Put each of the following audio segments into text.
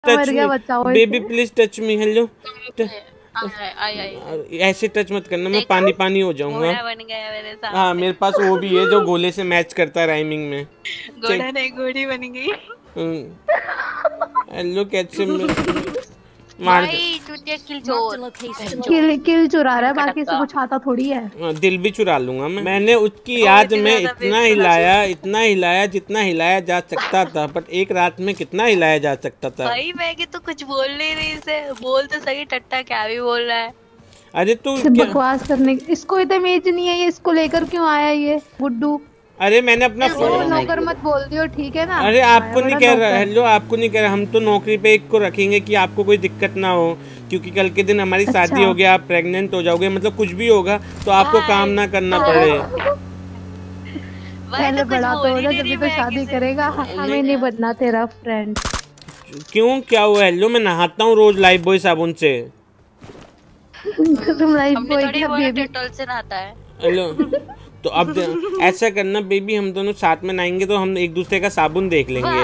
Touch me baby, please touch me. Hello, ऐसे touch मत करना, मैं पानी पानी हो जाऊंगा। बन गया मेरे साथ। हाँ, मेरे पास वो भी है जो गोले से मैच करता है राइमिंग में। घोड़ा नहीं, घोड़ी बन गई। हेलो, कैसे मार भाई चुतिया किल चुरा रहा है, बाकी से कुछ आता थोड़ी है। दिल भी चुरा लूंगा मैं। मैंने उसकी याद में इतना हिलाया जितना हिलाया जा सकता था, बट एक रात में कितना हिलाया जा सकता था। भाई मैं तो कुछ बोल नहीं रही इसे, बोल तो सही, टट्टा क्या भी बोल रहा है। अरे तू बकवास करने, इसको इतना इमेज नहीं है, ये इसको लेकर क्यों आया ये गुड्डू? अरे मैंने अपना फोन नौकर मत बोल दियो, ठीक है ना? अरे आपको नहीं कह रहा, हेलो आपको नहीं कह रहा, हम तो नौकरी पे एक को रखेंगे कि आपको कोई दिक्कत ना हो, क्योंकि कल के दिन हमारी शादी हो गया, आप प्रेग्नेंट हो जाओगे, मतलब कुछ भी होगा तो आपको काम ना करना पड़े। पहले बड़ा तो हो जा, जब तो शादी करेगा। हमें नहीं बनना तेरा फ्रेंड। क्यों, क्या हुआ? हेलो, मैं नहाता हूँ रोज लाइफ बॉय साबुन से। तुम लाइफ बॉय क्या बेबी से नहाता है? हेलो, तो अब ऐसा करना बेबी, हम दोनों साथ में नहाएंगे तो हम एक दूसरे का साबुन देख लेंगे।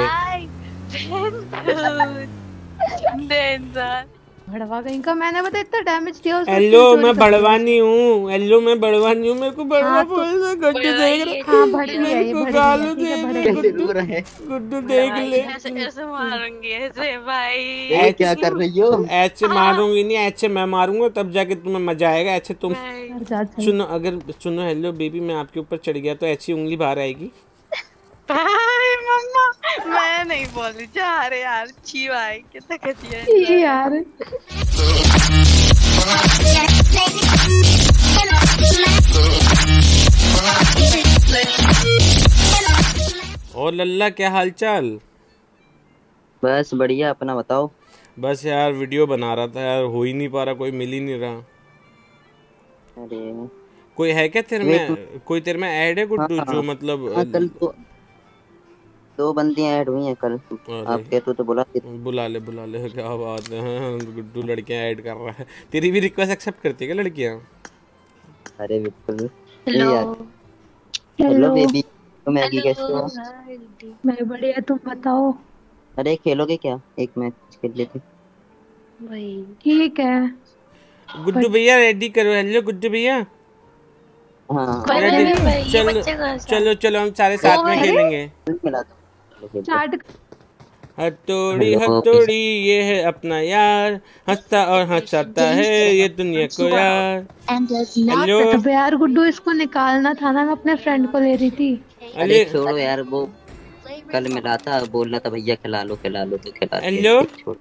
भड़वा कहीं का, मैंने बता इतना डैमेज दिया उसको। हेलो, मैं बड़वानी हूँ। हेलो, मैं बड़वानी हूँ, मेरे को बड़वा बोल रहा, गुड्डू देख रहे। हाँ, भड़ गया ये, गालू गुड्डू देख ले। ऐसे मारूंगी ऐसे भाई। ये क्या कर रही हो? ऐसे मारूंगी नहीं, ऐसे मैं मारूंगा तब जाके तुम्हें मजा आएगा। ऐसे तुम सुनो, अगर सुनो, हेलो बेबी, मैं आपके ऊपर चढ़ गया तो ऐसी उंगली बाहर आएगी। मम्मा मैं नहीं बोली जा रहे यार, छी भाई कितना घटिया है यार। और लल्ला, क्या हालचाल? बस बढ़िया, अपना बताओ। बस यार वीडियो बना रहा था यार, हो ही नहीं पा रहा, कोई मिल ही नहीं रहा। अरे कोई है क्या तेरे में, कोई तेरे में ऐड है गुड्डू? जो मतलब कल दो बंदियां ऐड हुई हैं कल, आप कहते तो बुला ले। क्या बात है, गुड्डू लड़कियां ऐड कर रहा है। तेरी भी रिक्वेस्ट एक्सेप्ट करती है क्या लड़कियां? अरे बिल्कुल। हेलो बेबी, तुम मैगी कैसे हो? मैं बढ़िया, तुम बताओ। अरे खेलोगे क्या, एक मैच खेल लेते भाई? ठीक है गुड्डू भैया, रेडी करो। हेलो गुड्डू भैया। हाँ चलो चलो हम सारे साथ में खेलेंगे। हथौड़ी हथौड़ी ये है अपना यार, हंसता और हंसाता है ये दुनिया को यार। हेलो यार गुड्डू, इसको निकालना था ना, मैं अपने फ्रेंड को ले रही थी। अरे छोड़ो यार, वो कल मिला था, बोल रहा था भैया खिला लो तो खिला। हेलो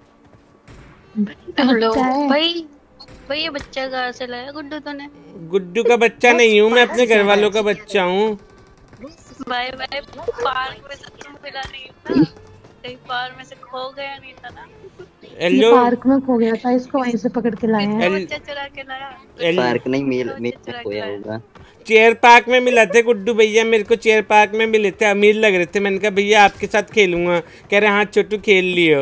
भाई ये बच्चा कहाँ से लाया गुड्डू तूने? गुड्डू का बच्चा नहीं हूँ मैं, अपने घर वालों का बच्चा हूँ। भाई पार्क में से तुम मिला नहीं था, कहीं पार्क में से खो गया नहीं था ना? हेलो, पार्क में खो गया था, इसको वहीं से पकड़ के लाए हैं। बच्चा चुरा के लाया? पार्क नहीं, मेल में खोया होगा। चेयर पार्क में मिला थे गुड्डू भैया, मेरे को चेयर पार्क में मिले थे, अमीर लग रहे थे। मैंने कहा भैया आपके साथ खेलूंगा, कह रहे हाँ छोटू खेल लियो।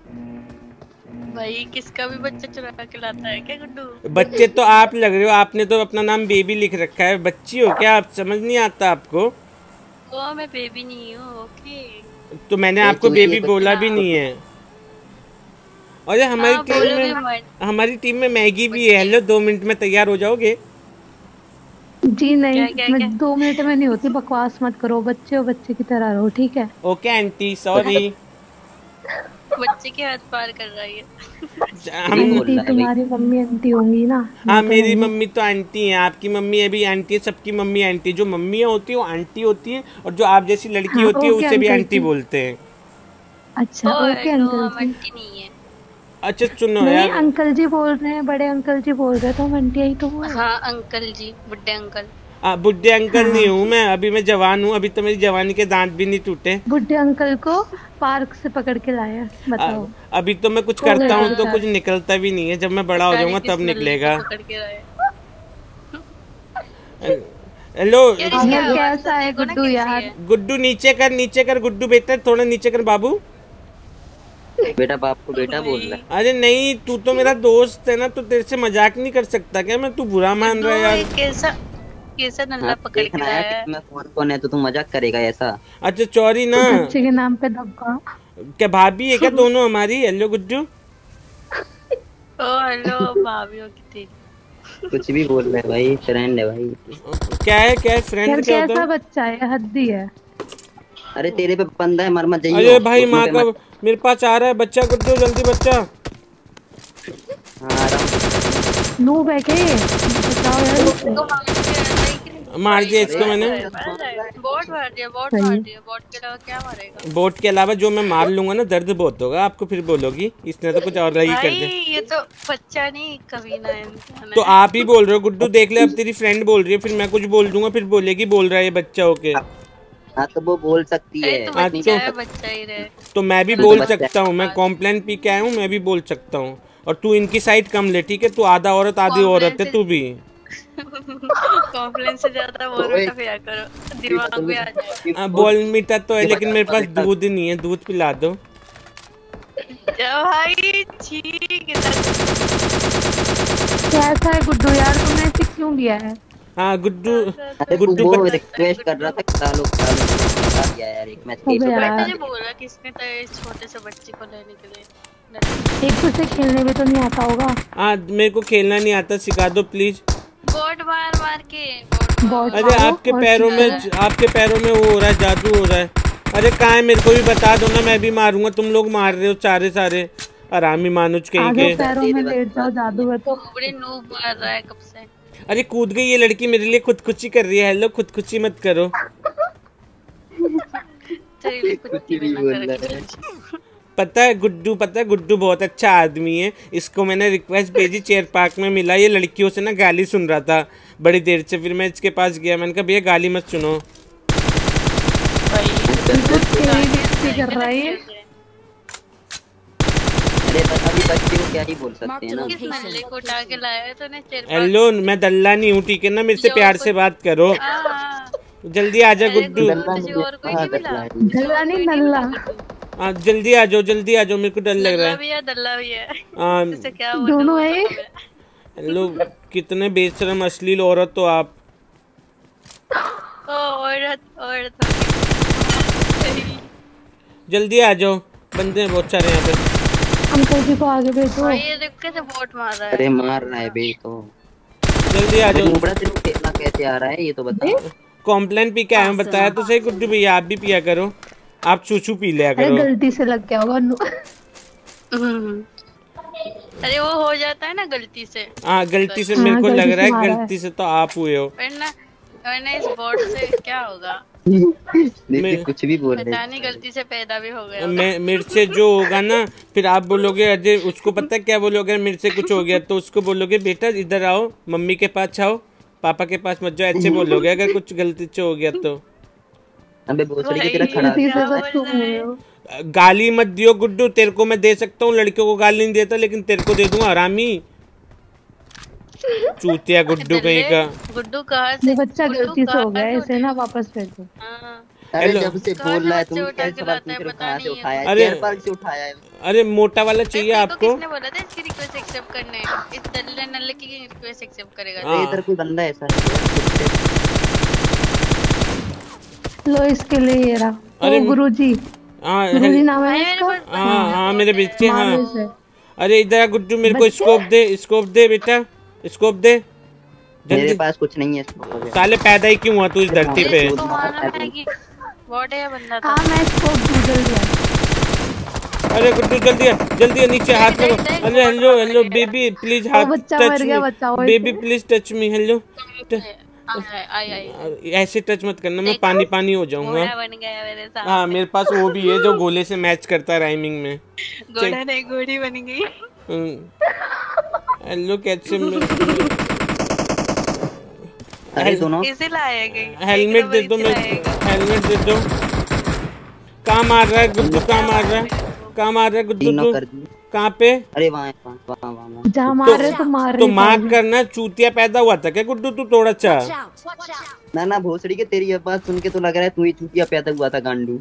भाई किसका भी बच्चा चुरा के लाता है क्या गुड्डू? बच्चे तो आप लग रहे हो, आपने तो अपना नाम बेबी लिख रखा है, बच्ची हो क्या आप? समझ नहीं आता आपको? ओ मैं बेबी नहीं हूँ। ओके, तो मैंने आपको बेबी बोला भी नहीं है। और हमारी टीम में मैगी भी है। हेलो, 2 मिनट में तैयार हो जाओगे? जी नहीं, मैं 2 मिनट में नहीं होती, बकवास मत करो। बच्चे हो, बच्चे की तरह रहो, ठीक है? Okay aunty, sorry. बच्चे के हाथ पार कर रही है। आंटी तुम्हारी मम्मी आंटी होंगी ना? हाँ मेरी मम्मी तो आंटी है, आपकी मम्मी अभी आंटी है, सबकी मम्मी आंटी। जो मम्मियाँ होती है वो आंटी होती है, और जो आप जैसी लड़की होती है उसे भी आंटी बोलते हैं। अच्छा ओके अंकल जी। आंटी नहीं है। अच्छा सुनो यार, अंकल जी बोल रहे हैं, बड़े अंकल जी बोल रहे, तो आंटी आई तो। हाँ अंकल जी, बुड्ढे अंकल। बुड्ढे अंकल नहीं हूँ मैं, अभी मैं जवान हूँ, अभी तो मेरी जवानी के दांत भी नहीं टूटे। बुड्ढे अंकल को पार्क से पकड़ के लाया, बताओ। अभी तो मैं कुछ करता हूँ तो कुछ निकलता भी नहीं है, जब मैं बड़ा हो जाऊंगा तब निकलेगा। हेलो कैसा है गुड्डू यार? गुड्डू नीचे कर गुड्डू बेटा, थोड़ा नीचे कर बाबू। बेटा बाप को बेटा बोल रहा है। अरे नहीं, तू तो मेरा दोस्त है ना, तो तेरे से मजाक नहीं कर सकता क्या मैं? तू बुरा मान रहा है यार। कैसा नल्ला पकड़ के लाया है? मैं कौन है तो तू मजाक करेगा ऐसा? अच्छा चोरी ना, बच्चे के नाम पे धब्बा। क्या भाभी है क्या दोनों हमारी? हेलो गुड्डू। ओ हेलो भाभी की तेरी। कुछ भी बोल रहे भाई, फ्रेंड है भाई। क्या है यार फ्रेंड क्या होता कैसा है? बच्चा है, हद्दी है। अरे तेरे पे बंदा है, मर मत जाइयो अरे भाई घुटनों माँ पे का मत। मेरे पास आ रहा है बच्चा, गुड्डू जल्दी बच्चा। हाँ आ रहा हूँ। नूब है क्या ये? बताओ यार इसे। तो मार दिया सही कि नहीं? मार भाई दिया अरे इसको मैंने। मार जाए। बोट मार दिया, बोट सही मार है। दिया, बोट के अलावा क्या मारेगा? बोट के अलावा जो मैं मार लूंगा ना, दर्द बहुत होगा आपको, फिर बोलोगी इसने तो कुछ और ही कर भाई दिया। ये तो बच्चा नहीं कमीना इंसान तो है। आप ही बोल रहे हो गुड्डू, देख ले अब तेरी फ्रेंड बोल रही है, फिर मैं कुछ बोल दूंगा, फिर बोलेगी बोल रहा है ये बच्चा होके। हाँ तो वो बोल सकती अरे है, तू हाँ, नहीं बच्चा बोल तो है, सकती। बच्चा ही रहे। तो मैं भी चलो तू तो बोल बच्चा है। सकता हूँ, मैं कॉम्प्लेन पी के आया हूँ, मैं भी बोल सकता हूँ। और तू इनकी साइड कम ले, ठीक है? तू आधा औरत आधी औरत है तू भी। कॉम्प्लेन से ज्यादा बोलता पिया करो, दिमाग में आ जाए। बॉल मीठा तो है, ये लेकिन बता, मेरे पास बेटा। दूध नहीं है, दूध पिला दो। भाई ठीक है। कैसा है गुड्डू यार, तुमने ऐसे क्यों लिया है? हाँ गुड्डू। अरे तू गुड्डू वो बट रिक्वेस्ट कर रहा था, करा लो करा लो, बता दिया यार, एक मैच खेल अबे लो मैं यार, तुझे बेटा। बोला किसने तो इस छोटे से बच्चे को लेने के लिए। एक दूसरे खेलने भी तो नहीं आता होगा। हाँ मेरे को खेलना नहीं आता, सिखा दो प्लीज। बोट मार मार के बोट बॉट अरे मारो आपके और पैरों में सीखो। आपके पैरों में वो हो रहा है, जादू हो रहा है। अरे कहाँ है? मेरे को भी बता दो ना, मैं भी मारूंगा। तुम लोग मार रहे हो सारे सारे आरामी मानुज कहीं आगे के। पैरों में लेट जाओ, जादू है तो। बड़े नूब मार रहा है कब से। अरे कूद गई ये लड़की, मेरे लिए खुदकुशी कर रही है। हेलो, खुदकुशी मत करो। तेरे लिए कुछ कुछ भी ना बोल करे। रहा है। पता है गुड्डू बहुत अच्छा आदमी है। इसको मैंने रिक्वेस्ट भेजी, चेयर पार्क में मिला, ये लड़कियों से ना गाली सुन रहा था बड़ी देर से। फिर मैं इसके पास गया, मैंने कहा भैया गाली मत सुनो। बिल्कुल तेरी बेइज्जती कर रहा है ये। अरे अभी बच्चे को क्या ही बोल सकते हैं ना। किस नल्ले को उठा के लाया है तूने चेयर पर? हेलो, मैं दल्ला नहीं हूँ, ठीक है ना? मेरे से प्यार से बात करो। जल्दी आ जा गुड्डू। तुझे और कोई नहीं मिला? गला नहीं नल्ला। हाँ जल्दी आ जाओ, जल्दी आ जाओ, मेरे को डर लग रहा नल्ला है। भी है दल्ला भी है। हाँ तुझसे क्या बोलूं? दोनों है ये। हेलो, कितने बेशरम अश्लील औरत हो आप। ओ औरत औरत। जल्दी आ जाओ, बंदे हैं बहुत सारे यहाँ पे। अंकल जी को आगे भेजो। ये देख कैसे बोट मार रहा है। अरे मार रहा है बे तो। जल्दी आ अरे जाओ। नुबड़ा तेरे को खेलना कैसे आ रहा है ये तो बता। कॉम्प्लेन पी के आया हूँ, बताया तो सही गुड्डू भैया, आप भी पिया करो। आप चूचू पी लिया अरे करो। गलती से लग गया होगा। अरे वो हो जाता है ना गलती से। हाँ गलती से, हाँ, मेरे को लग गलती रहा है से मारा है। गलती से तो आप हुए हो। वरना इस बोट से क्या होगा? देखिए कुछ भी बोल रहे पता नहीं गलती से पैदा भी हो गया। मेरे से जो होगा ना, फिर आप बोलोगे अजय, उसको पता है क्या बोलोगे? मेरे से कुछ हो गया तो उसको बोलोगे बेटा इधर आओ, मम्मी के पास आओ, पापा के पास मत जाओ, ऐसे बोलोगे अगर कुछ गलती से हो गया तो। अबे भोसड़ी की तरह खड़ा गलती से क्या बस तुम बोल रहा हुए है? हो। गाली मत दियो गुड्डू, तेरे को मैं दे सकता हूँ, लड़कियों को गाली नहीं देता, लेकिन तेरे को दे दूंगा हरामी। चूतिया गुड्डू कहीं का। गुड्डू कहाँ से? ये बच्चा गुड्डू गलती से हो गया, कहाँ इसे ना वापस भेजो। हाँ। अरे हेलो। जब से कहाँ बोल से रहा है बच्चे तुम, उठा क्या के सवाल लाता है, पूछ रहे हो? पता कहाँ से नहीं है। उठाया है? अरे- चेयर पार्क से उठाया है। अरे मोटा वाला चाहिए तेरे को आपको? किसने बोला था इसकी रिक्वेस्ट एक्सेप्ट करने? इस दल्ले नल्ले की रिक्वेस्ट एक्सेप्ट करेगा? हाँ। अरे इधर कोई बंदा ऐसा है। लो इसके लिए ये रहा। अरे ओ गुरुजी, हाँ गुरुजी नाम है भाई मेरे इसका। पास हाँ हाँ मेरे बच्चे, हाँ। मालूम से। अरे इधर आ गुड्डू, मेरे को बच्चे? स्कोप दे बेटा, स्कोप दे मेरे जल्दी। पास कुछ नहीं है इसको। साले पैदा ही क्यों हुआ तू इस धरती पे? इसको मारना है कि बॉट है या बंदा था? हाँ मैं इसको गूगल दिया। अरे गुड्डू जल्दी आ, नीचे हाथ लगा। अरे हेलो बेबी प्लीज हाथ बच्चा टच मर गया, मी बचाओ बेबी, इसे। Please touch me. हेलो, आई ऐसे टच मत करना, मैं पानी पानी हो जाऊंगा। घोड़ा बन गया मेरे सामने। हाँ मेरे पास वो भी है जो गोले से मैच करता है राइमिंग में। घोड़ा नहीं घोड़ी बन गई। हेलो कैसे अरे सुनो, इसे लाया गई। हेलमेट दे दो, मेरे हेलमेट दे दो। कहाँ मार रहा है गुड्डू, कहाँ मार रहा है गुड्डू? तीनों तू कर दी। कहाँ पे? अरे वहाँ वहाँ वहाँ जहाँ मार रहे तो मार तो नहीं मार्क पाओगे। करना, चूतिया पैदा हुआ था क्या गुड्डू तू थोड़ा सा? ना ना भोसड़ी के, तेरी ये बात सुन के तो लग रहा है तू ही चूतिया पैदा हुआ था गांडू।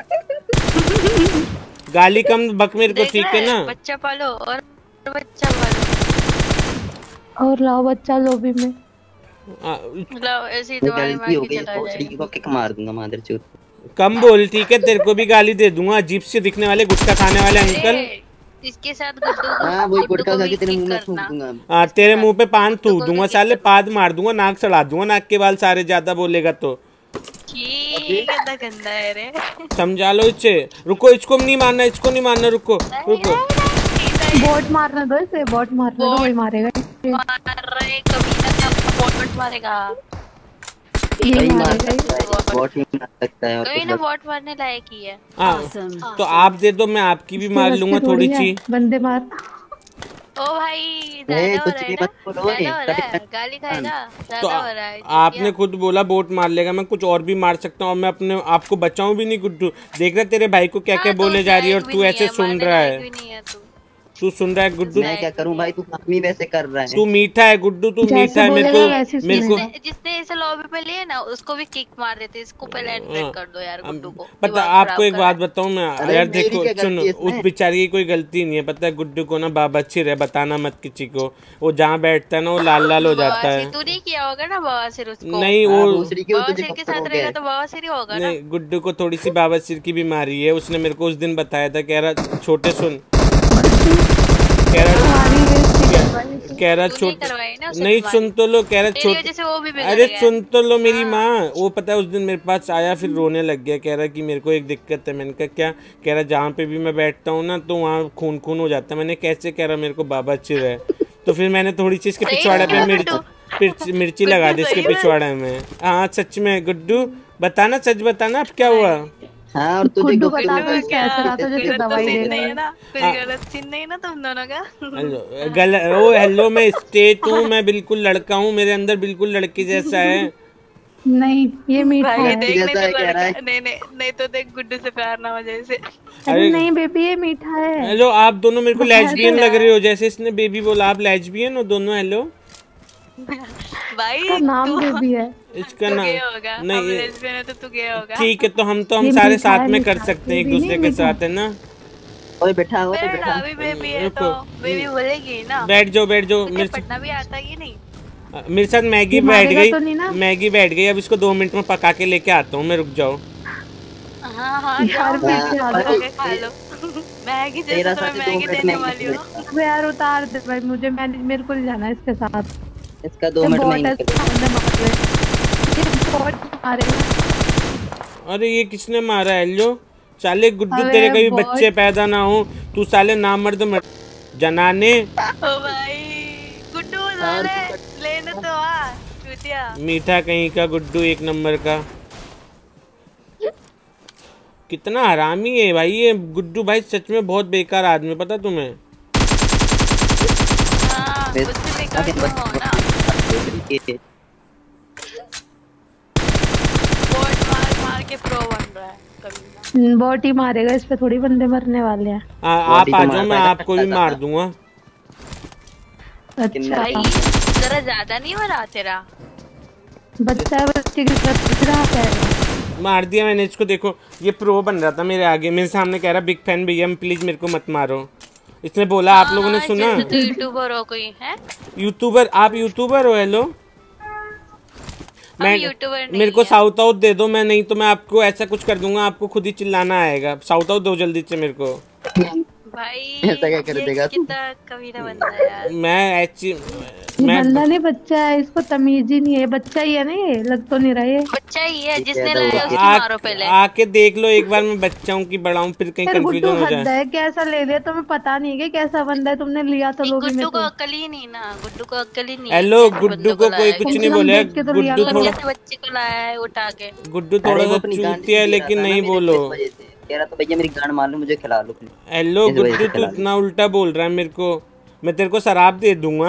गाली कम बक मेरे को, ठीक है ना? बच्चा पालो और बच्चा पालो और लाओ बच्चा लोबी में। मतलब ऐसी मैं तुम्हारी माँ गलती हो की गई, चला भोसड़ी जाएगी। को किक मार दूंगा मादर चोद। कम बोल, ठीक है? तेरे को भी गाली दे दूंगा, अजीब से दिखने वाले गुटखा खाने वाले अंकल। इसके साथ गुड्डू हाँ वही गुड्डू गुटखा को खा भी के तेरे किक मुंह में करना। थूक दूंगा। हाँ, तेरे मुंह पे पान गुड्डू थूक को दूंगा भी साले, किक पाद मार दूंगा, नाक सड़ा दूंगा नाक के बाल सारे, ज्यादा बोलेगा तो। ठीक है, गंदा है रे। समझा लो इसे। रुको, इसको नहीं मारना, इसको नहीं मारना, रुको रुको। बोट मारने दो इसे, बोट मारने दो, वही मारेगा। मार रहे कमीना, क्या बोट मारेगा? यही सही मार मारेगा ये। सकता है, बॉट ही मार सकता है और कोई कुछ ना बस। बोट मारने लायक ही है। हाँ, तो आप दे दो, मैं आपकी भी मार लूंगा थोड़ी सी। बंदे मार। ओ भाई ए, ज्यादा हो कुछ रहा है भी ना, मत बोलो, ओए, ज्यादा हो रहा है, कभी- गाली खाएगा, तो ज्यादा हो रहा है। आपने खुद बोला बोट मार लेगा, मैं कुछ और भी मार सकता हूँ, और मैं अपने आपको बचाऊं भी नहीं गुड्डू। देख रहा तेरे भाई को क्या क्या बोले जा रही है, और तू ऐसे सुन रहा है। तू सुन रहा है गुड्डू? मैं क्या करूं भाई, तू काम ही वैसे कर रहा है। तू मीठा है गुड्डू, तू जैसे मीठा है। बोलेगा वैसे ही मेरे को सुनेगा। जिसने इसे लॉबी पे लिए ना, उसको भी किक मार देते। इसको पहले एडमिट कर दो यार गुड्डू को। पता, दिमाग आपको खराब एक कर बात रहा है। बताऊं मैं, अरे यार मेरी देखो क्या सुनो, गलती है उस इसमें? बेचारी की कोई गलती नहीं है, पता है गुड्डू को ना बाबासिर है, बताना मत किसी को। वो जहाँ बैठता है ना, वो लाल लाल हो जाता है। बवासीर तू नहीं किया होगा ना बवासीर उसको? नहीं, हाँ, वो दूसरी क्यों तुझे बवासीर के पकड़ साथ हो रहेगा गया? तो बवासीर ही होगा ना। नहीं, गुड्डू को थोड़ी सी बाबासिर की बीमारी है। उसने मेरे को उस दिन बताया था, कह रहा छोटे सुन, कह रहा तूने छोटे, करवाई ना उससे नहीं बीमारी। सुन तो लो, कह रहा तेरी छोटे, वजह से वो भी बिगड़ अरे गया। सुन तो लो मेरी माँ। वो पता है उस दिन मेरे पास आया, फिर रोने लग गया, कह रहा कि मेरे को एक दिक्कत है। मैंने कहा क्या? कह रहा जहाँ पे भी मैं बैठता हूँ ना, तो वहाँ खून खून हो जाता है। मैंने कैसे? कह रहा मेरे को बाबा चिर है। तो फिर मैंने थोड़ी सी इसके सही पिछवाड़े पे है मिर्ची लगा दी इसके सही में? पिछवाड़े में। हाँ सच में गुड्डू, बताना, सच बताना अब क्या हुआ। हाँ, और तुझे गुड्डू गुस्से बता में दो भी इसका ऐसा रहा था जैसे गलत तो दवाई सीन दे नहीं रहा है है। ना, कुछ गलत सीन नहीं है ना तुम दोनों का। हेलो, मैं स्टेट हूँ, मैं बिल्कुल लड़का हूँ, मेरे अंदर बिल्कुल लड़के जैसा है। नहीं, ये मीठा भाई है। देख, नहीं जैसा है तो कह रहा है। नहीं नहीं नहीं तो देख गुड्डू से प्यार ना हो जाए इसे। अरे नहीं बेबी, ये मीठा है। हेलो, आप दोनों मेरे को बताया लेस्बियन तो लग रहे हो, जैसे इसने बेबी बोला आप लेस्बियन हो दोनों। हेलो, भाई इसका नाम तू बेबी है। इसका तू नाम गया होगा, हम नहीं, लेस्बियन है तो तू गया होगा। ठीक है, तो हम ये सारे मीठा साथ है, में मीठा कर है, सकते हैं एक बेबी दूसरे नहीं के मीठा। साथ, है ना? ओए बैठा हो, मेरा बैठा। भी बेबी है तो रुको। बेबी बोलेगी ना। बैठ जाओ, बैठ जाओ। तुझे पढ़ना भी आता है कि नहीं? मेरे साथ मैगी ये बैठ मारेगा गई, तो नहीं ना? मैगी बैठ गई। अब इसको 2 मिनट में पका के लेके आता हूँ मैं, रुक जाओ। हाँ हाँ यार, जाओ, मैगी आ पका जाओ। के खा लो। मैगी जैसे तेरा तुम्हें साथ 2 मैगी मिनट देने में वाली हूँ। अब यार उतार दे भाई मुझे, मेरे को नहीं जाना इसके साथ। इसका 2 मिनट में ही बॉट निकल। सामने मार रहे। ये बॉट मारेगा। अरे ये किसने मारा है? हेलो साले गुड्डू, अबे तेरे कभी बहुत- बच्चे पैदा ना हो, तू साले ना मर्द जनाने। ओ भाई गुड्डू लेने तो आ चूतिया। मीठा कहीं का गुड्डू, एक नंबर का। कितना हरामी है भाई ये गुड्डू भाई, सच में बहुत बेकार आदमी, पता तुम्हें? हाँ उससे बेकार तुम हो ना। बोट मार मार के प्रो बन रहा है कभी ना। बॉट ही मारेगा, इस पे थोड़ी बंदे मरने वाले हैं। आप तो आ जाओ, मार मैं पाएगा, आपको भी मार दूंगा। अच्छा भाई जरा ज्यादा नहीं हो रहा तेरा? बच्चा है, बच्चे की तरफ रहा है। मार दिया मैंने इसको। देखो ये प्रो बन रहा था मेरे आगे, मेरे सामने कह रहा बिग फैन भैया प्लीज मेरे को मत मारो। इसने बोला, आप लोगों ने सुना? तो यूट्यूबर हो कोई है? यूट्यूबर? आप यूट्यूबर हो? हेलो, मैं यूट्यूबर नहीं मेरे को है। साउथ आउट दे दो, मैं नहीं तो मैं आपको ऐसा कुछ कर दूंगा, आपको खुद ही चिल्लाना आएगा। साउथ आउट दो जल्दी से मेरे को। भाई ऐसा क्या कर ये देगा तू? कितना कमीना बंदा है यार। मैं ये बंदा नहीं बच्चा है, इसको तमीज ही नहीं है। बच्चा ही है ना, ये लग तो नहीं रहा है। बच्चा ही है, जिसने ज्यादा लाया हो उसकी गया। मारो पहले। आके देख लो एक बार, मैं बच्चा हूँ कि बड़ा हूँ, फिर कहीं यार गुड्डू कंफ्यूजन हो हद जाए। है, कैसा ले लिया तुम्हें पता नहीं है कि कैसा बंदा है, तुमने लिया तो लोगी में गुड्डू को तो। अक्ल ही नहीं ना, गुड्डू को अक्ल ही नहीं है। हेलो, कैसे गुड्डू बंदों को कोई लाया कुछ है? नहीं हम बोला। देख के तो लिया गुड्डू करो। थोड़ा कैसे बच्चे को लाया है उठा के? गुड्डू अरे थोड़ा वो सा अपनी गांड चूतिया है, दे रहा लेकिन था ना नहीं मेरे बोलो। इस वजह से। कह रहा था भैया मेरी गांड मार लो, मुझे खिला लो प्लीज। हेलो इस वजह गुड्डू, से तू खिला लो। इतना उल्टा बोल रहा है मेरे को। मैं तेरे को शराब दे दूंगा।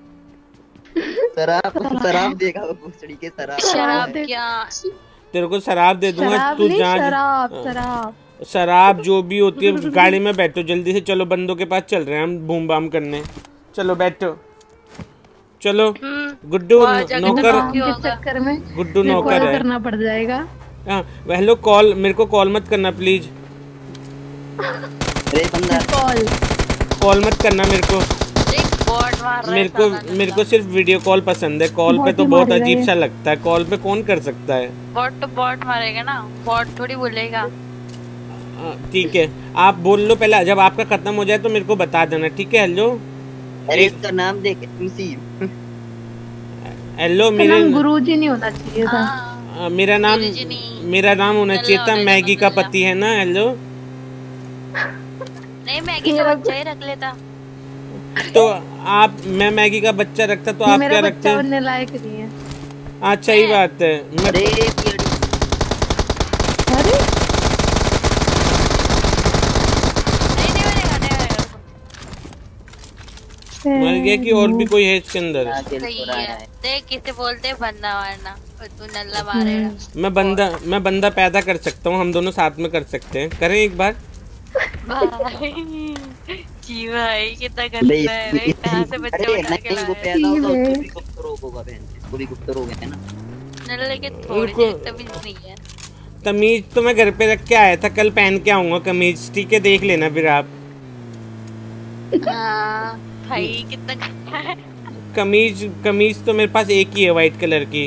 शराब देगा वो भोसड़ी के शराब। शराब क्या? तेरे को शराब दे दूंगा, शराब तू नहीं, जा। शराब शराब। शराब जो भी होती है, गाड़ी में बैठो जल्दी से, चलो बंदों के पास चल रहे हैं हम बूम बाम करने। चलो बैठो, चलो। गुड्डू वहाँ जाके नौकर, काम के चक्कर में गुड्डू मेरे को नौकर है। करना पड़ जाएगा। हाँ, हेलो कॉल, मेरे को कॉल मत करना प्लीज। अरे बंदा कॉल कॉल मत करना मेरे को। देख बॉट मार रहा है साला मेरे को सिर्फ वीडियो कॉल पसंद है। कॉल पे बॉट तो ही बहुत मारेगा अजीब ये। सा लगता है। कॉल पे कौन कर सकता है? बॉट तो बॉट मारेगा ना, बॉट थोड़ी बोलेगा। ठीक है, आप बोल लो पहले, जब आपका खत्म हो जाए तो मेरे को बता देना, ठीक है? हेलो अरे इसका नाम देख MC। हेलो, इसका नाम गुरुजी नहीं होना चाहिए था। हाँ, मेरा नाम गुरुजी नहीं, होना चाहिए था। नल्ला मैगी का नल्ला। पति है ना। हेलो, नहीं मैगी का बच्चा ही रख लेता। तो मैं मैगी का बच्चा रखता तो ये आप मेरा क्या रखते बच्चा हैं? बनने लायक नहीं है। अच्छा ही बात है। अरे अरे नहीं मरेगा, नहीं मरेगा। मर गया कि और भी कोई है इसके अंदर? सही है, देख किसे बोलते हैं बंदा मारना, और तू नल्ला मारेगा। मैं बंदा पैदा कर सकता हूँ, हम दोनों साथ में कर सकते हैं। करें एक बार? भाई जी भाई कितना गंदा है रे, कहाँ से बच्चा अरे उठा के नहीं वो लाया। पैदा होगा ठीक है। तो भी गुप्त रोग होगा बहन, वो भी गुप्त रोग है ना। नल्ले के थोड़ी उनको- सी तमीज नहीं है। तमीज तो मैं घर पे रख के आया था, कल पहन के आऊंगा कमीज, ठीक है? देख लेना फिर आप। हाँ भाई कितना गंदा है। कमीज तो मेरे पास एक ही है, वाइट कलर की।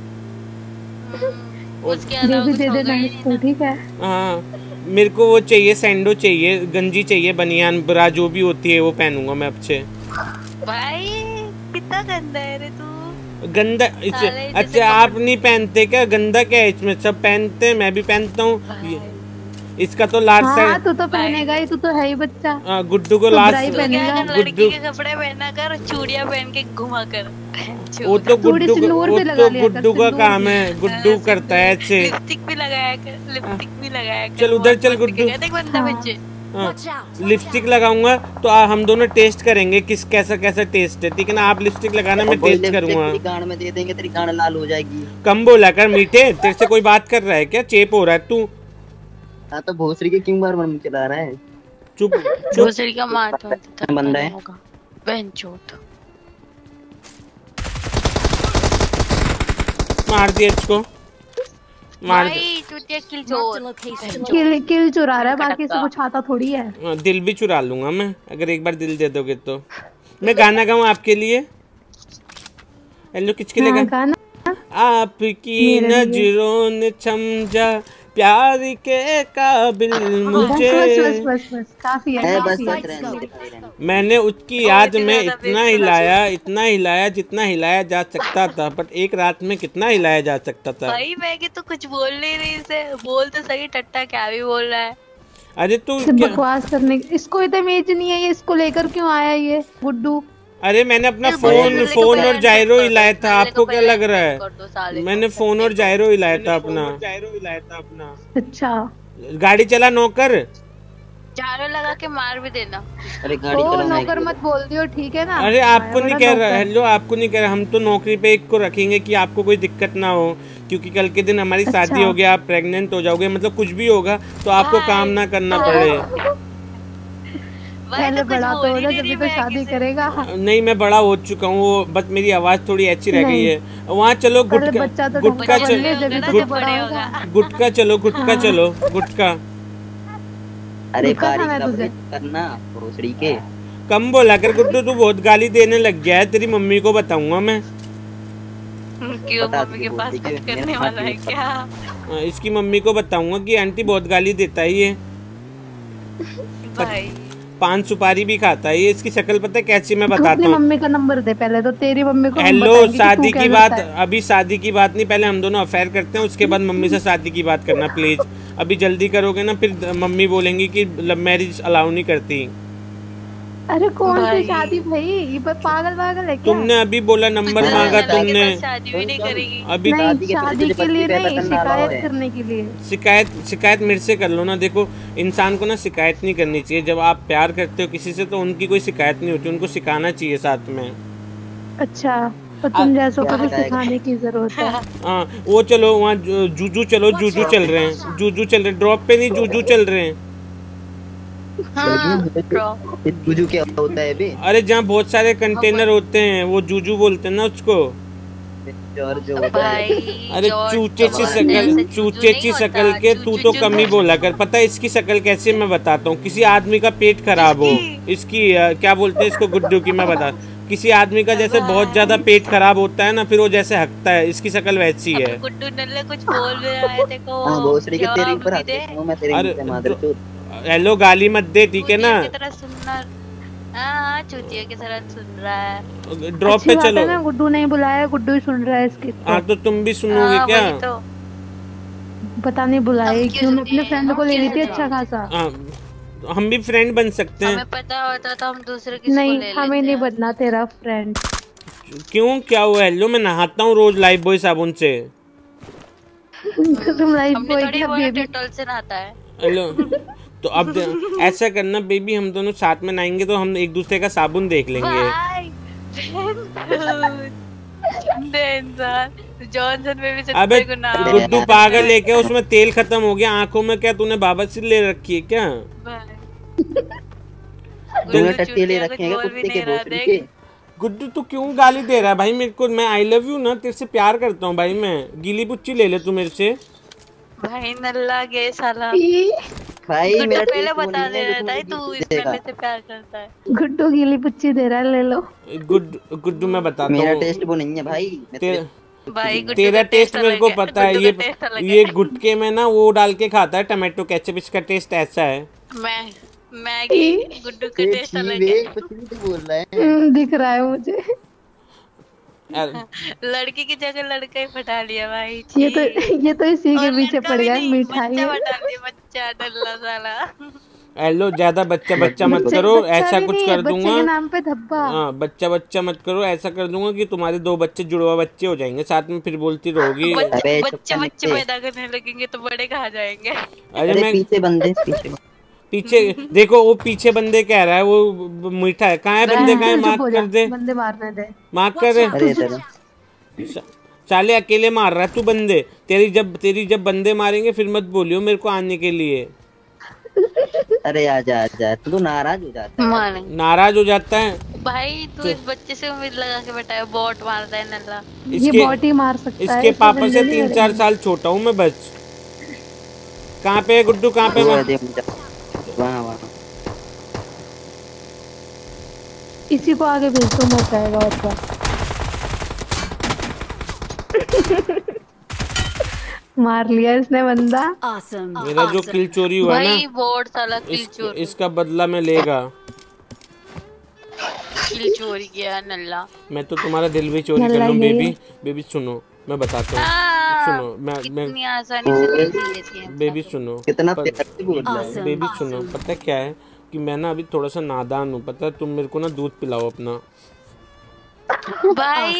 उसके ये अलावा भी कुछ दे होगा देना ही इसको, नहीं ठीक है? हाँ, मेरे को वो चाहिए, सैंडो चाहिए, गंजी चाहिए, बनियान ब्रा जो भी होती है वो पहनूंगा मैं अब से। ना। भाई कितना गंदा है रे तू। गंदा साले जैसे अच्छा, आप नहीं पहनते क्या? गंदा क्या है इसमें? सब पहनते हैं, मैं भी पहनता हूँ। इसका तो लास्ट हाँ साइड तू तो पहनेगा ही, तू तो है ही बच्चा। गुड्डू को तो लास्ट ब्राई तू क्या पहनेगा। अगर लड़की गुड्डू के कपड़े पहना कर, चूड़ियां पहन के घुमा कर। वो तो थोड़ी सी नूर भी लगा लिया कर, गुड्डू का सिंदूर काम भी। है, गुड्डू करता है ऐसे। लिपस्टिक भी लगाया कर, लिपस्टिक भी लगाया कर। चल उधर चल बहुत गुड्डू। दिखेगा, देख बंदा हाँ। बच्चे। लिपस्टिक लगाऊंगा तो हम दोनों टेस्ट करेंगे किस कैसा कैसा टेस्ट है, ठीक है ना? आप लिपस्टिक लगाना, मैं कोई टेस्ट लिपस्टिक करूंगा। तेरी गांड में दे देंगे, तेरी गांड लाल हो जाएगी। कम बोला कर मीठे, तेरे से कोई बात कर रहा है क्या? चेप हो रहा है तू। हाँ तो भोसरी के क्यों बार मन चला रहा है? चुप चुप। दूसरी का मार तो बंदा है। बेंचोट। मार दिया इसको, मार भाई चूतिया किल चोर। किल चुरा रहा है, बाकी से कुछ आता थोड़ी है। दिल भी चुरा लूंगा मैं, अगर एक बार दिल दे दोगे तो। मैं गाना गाऊं आपके लिए? हेलो, किसके लिए हाँ, गाना? गाना आपकी मेरे लिए। नजरों ने समझा प्यार के काबिल मुझे। बस काफी है, है बस काफी है। बस रहने दे। मैंने उसकी याद में इतना हिलाया जितना हिलाया जा सकता था, बट एक रात में कितना हिलाया जा सकता था। भाई मैं कि तो कुछ बोल नहीं रही से, बोल तो सही, टट्टा क्या भी बोल रहा है। अरे तू सिर्फ क्या? बकवास करने, इसको इतना इमेज नहीं है, ये इसको लेकर क्यों आया ये गुड्डू? अरे मैंने अपना फिर बोले नल्ले को फोन पहले और जायरो कर दो, हिलाया था, नल्ले आपको को क्या पहले लग रहा कर दो साले है? को। मैंने फोन और जायरो हिलाया था अपना। अच्छा गाड़ी चला नौकर। चारों लगा के मार भी देना। अरे गाड़ी ओ चलाओ नौकर मत बोल दियो, ठीक है ना? अरे आपको आया नहीं बड़ा कह रहा, नौकर। हेलो आपको नहीं कह रहा, हम तो नौकरी पे एक को रखेंगे कि आपको कोई दिक्कत ना हो, क्योंकि कल के दिन हमारी अच्छा। शादी हो गया, आप प्रेग्नेंट हो जाओगे, मतलब कुछ भी होगा तो आपको काम ना करना पड़े। भाई पहले तो कुछ बड़ा तो बोल हो ही जा, नहीं जब रही तो मैं शादी किसी- करेगा। नहीं, मैं बड़ा हो चुका हूँ, वो बस मेरी आवाज थोड़ी अच्छी रह गई नहीं। है। वहाँ चलो, पहले बच्चा तो गुटका डॉक्टर बन ले, गया जब होगा तो ना, बड़ा बड़े होगा। होगा। गुटका चलो, गुटका हाँ। चलो, गुटका। अरे गुटखा बारिश खाना है का तुझे? करना भोसड़ी के। कम बोला कर गुड्डू, तू बहुत गाली देने लग गया है, तेरी मम्मी को बताऊंगा मैं। क्यों बता मम्मी के दी पास बोलती कुछ कि करने मेरे वाला है हाथ में क्या? इसकी मम्मी को बताऊंगा कि आंटी बहुत गाली देता है ये, भाई पान सुपारी भी खाता है ये। इसकी शक्ल पता है कैसी, मैं तू बताता अपनी हूँ। मम्मी का नंबर दे पहले, तो तेरी मम्मी को हम हेलो, बताएंगे कि तू शादी क्या की करता बात, है। अभी शादी की बात नहीं, पहले हम दोनों अफेयर करते हैं, उसके बाद मम्मी से शादी की बात करना प्लीज। अभी जल्दी करोगे ना फिर मम्मी बोलेंगी कि लव मैरिज अलाउ नहीं करती। अरे कौन भाई। सी शादी भाई, ये पागल है क्या? तुमने अभी बोला नंबर तुझे मांगा लड़के के तुमने, साथ शादी भी नहीं करेगी। अभी नहीं, शादी के पहले शादी तुझे के लिए बच्ची पैदा नहीं, करना अलाउ शिकायत है। करने के लिए। शिकायत मेरे से कर लो ना। देखो, इंसान को ना शिकायत नहीं करनी चाहिए। जब आप प्यार करते हो किसी से तो उनकी कोई शिकायत नहीं होती, उनको सिखाना चाहिए साथ में। अच्छा, तो तुम जैसों को भी क्या सिखाने की जरूरत है। हाँ, वो चलो वहाँ जूजू चलो, जूजू चल रहे हैं, जूजू चल रहे हैं, ड्रॉप पे नहीं, जूजू चल रहे हैं। हाँ, ये तुझू क्या होता है बे? अरे जहाँ बहुत सारे कंटेनर होते हैं वो जूजू बोलते हैं ना उसको। और जो होता है भाई अरे जॉर्ज चूचे ची जॉर्ज शकल, ऐसे चूचे नहीं ची होता, शकल के तू तो चूचू कम ही चूचू। बोला कर। पता है इसकी शकल कैसी है मैं बताता हूँ। किसी आदमी का पेट खराब हो, इसकी क्या बोलते हैं इसको, गुड्डू की, मैं बता, किसी आदमी का जैसे बहुत ज्यादा पेट खराब होता है ना, फिर वो जैसे हकता है, इसकी शक्ल वैसी है। गुड्डू नल्ले कुछ बोल भी रहा है, देखो हाँ भोसड़ी के तेरे जवाब ऊपर भी हाथ दे। रखूंगा मैं तेरे अरे मुंह पे मादरचोद। हेलो, गाली मत दे, ठीक है ना? चूतिया की तरह सुनना। हाँ चूतिया की तरह सुन रहा है। ड्रॉप अच्छी पे बात चलो। है ना, गुड्डू नहीं बुलाया, गुड्डू ही सुन रहा है इसकी हाँ तो तुम भी सुनोगे हाँ क्या? वही तो। पता नहीं बुलाए हम क्यों, मैं अपने सुनिए, फ्रेंड को ले रही थी क्यों अच्छा खासा। हाँ, हम भी फ्रेंड बन सकते हैं। हमें पता होता तो हम दूसरे किसी को नहीं ले हमें लेते नहीं हैं। बनना तेरा फ्रेंड। क्यों, क्या हुआ? हेलो, मैं नहाता हूँ रोज लाइफ बॉय साबुन से। तुम लाइफ हमने बॉय थोड़ी क्या बोला बेबी? डेटॉल से नहाता है। हेलो, तो अब ऐसा करना बेबी, हम दोनों साथ में नहाएंगे तो हम एक दूसरे का साबुन देख लेंगे। भाई गंदे इंसान। जॉनसन में भी अबे को नाम गुड्डू पागल है क्या? उसमें तेल खत्म हो गया आंखों में, क्या तूने बाबा से ले रखी है क्या? तूने टट्टी ले रखे हैं कुत्ते के भोसड़ी के? गुड्डू तू क्यों गाली दे रहा है भाई मेरे को? मैं आई लव यू ना, तेरे से प्यार करता हूँ भाई। मैं गीली पुच्ची ले ले तू मेरे से। भाई नल्ला गे साला। भाई गुड्डू मेरा पहले टेस्ट वो बता नहीं दे है रहा जो था तू तू मुझे इस देगा। नल्ले से प्यार करता है। गुड्डू गीली पुच्ची दे रहा है, ले लो। गुड्डू मैं बताता मेरा हूँ टेस्ट वो नहीं है भाई। मैं भाई गुड्डू तेरा का टेस्ट मेरे अलग को है, पता है। गुड्डू का टेस्ट अलग ये है। गुटके में ना वो डाल के खाता है टमाटो केचप, इसका टेस्ट ऐसा है। मैगी गुड्डू का टेस्ट अलग है। कुछ भी तो बोल रहा है। दिख रहा है मुझे। लड़की की जगह लड़का ही पटा लिया भाई। ये तो इसी के और पीछे लड़का पड़ भी गया नहीं, मिठाई बच्चा है। पटा दिया, बच्चा डल्ला साला। हेलो, ज्यादा बच्चा मत करो, ऐसा कुछ कर बच्चे दूंगा। के नाम पे धब्बा। हाँ, बच्चा मत करो, ऐसा कर दूंगा कि तुम्हारे 2 बच्चे जुड़वा बच्चे हो जाएंगे साथ में, फिर बोलती रहोगी। बच्चे पैदा करने लगेंगे तो बड़े कहाँ जाएंगे? अरे मैं पीछे बंदे पीछे देखो, वो पीछे बंदे कह रहा है, वो मीठा है। कहाँ है बंदे? कहाँ है? मार्क कर दे, बंदे मारने दे। मार्क कर। अरे तेरा साले अकेले मार रहा है तू बंदे। तेरी जब बंदे मारेंगे फिर मत बोलियो मेरे को आने के लिए। अरे आजा तू नाराज हो जाता है। नाराज हो जाता है भाई तू इस बच्चे से उम्मीद लगा के बैठा है, बॉट मारता है नल्ला। ये बॉट ही मार सकता है। इसके पापा से 3-4 साल छोटा हूँ मैं बस। कहाँ पे है गुड्डू? कहाँ पे? वहाँ इसी को आगे भेज दो, मर जाएगा और क्या। मार लिया इसने बंदा। मेरा जो किल चोरी हुआ ना, भाई बॉट साला किल चोर इसका बदला मैं लेगा। किल चोरी किया नल्ला। मैं तो तुम्हारा दिल भी चोरी कर लूँ बेबी सुनो, मैं बताता हूँ। सुनो, मैं कितनी आसानी से ले लेती है। बेबी सुनो, कितना प्यार से बोल रहा है। बेबी सुनो, पता है क्या है कि मैं ना अभी थोड़ा सा नादान हूँ, पता है? तुम मेरे को ना दूध पिलाओ अपना। भाई